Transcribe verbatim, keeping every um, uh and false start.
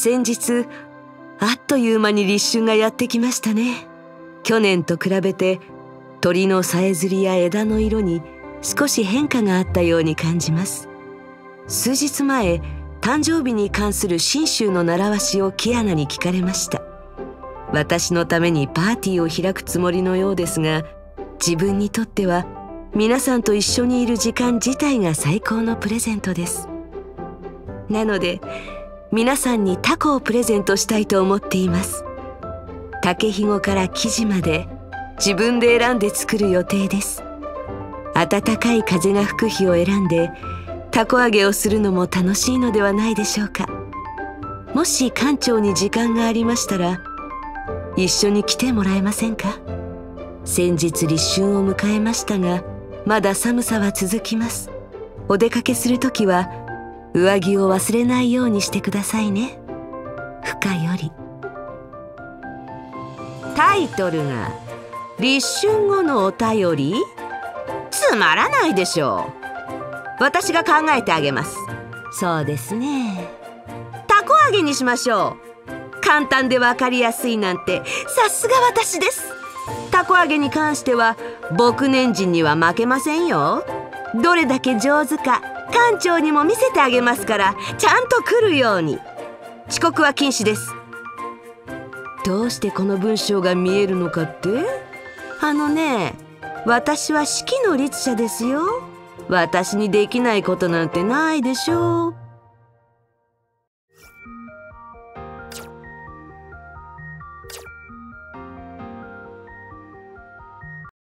先日あっという間に立春がやってきましたね。去年と比べて鳥のさえずりや枝の色に少し変化があったように感じます。数日前、誕生日に関する信州の習わしをキアナに聞かれました。私のためにパーティーを開くつもりのようですが、自分にとっては皆さんと一緒にいる時間自体が最高のプレゼントです。なので皆さんにタコをプレゼントしたいと思っています。竹ひごから生地まで自分で選んで作る予定です。暖かい風が吹く日を選んでたこ揚げをするのも楽しいのではないでしょうか。もし館長に時間がありましたら一緒に来てもらえませんか。先日立春を迎えましたがまだ寒さは続きます。お出かけするときは上着を忘れないようにしてくださいね。ふかより。タイトルが立春後のお便り。つまらないでしょう。私が考えてあげます。そうですね。たこ揚げにしましょう。簡単でわかりやすいなんてさすが私です。たこ揚げに関しては僕年人には負けませんよ。どれだけ上手か館長にも見せてあげますから、ちゃんと来るように。遅刻は禁止です。どうしてこの文章が見えるのかって？あのね、私は式の律者ですよ。私にできないことなんてないでしょう。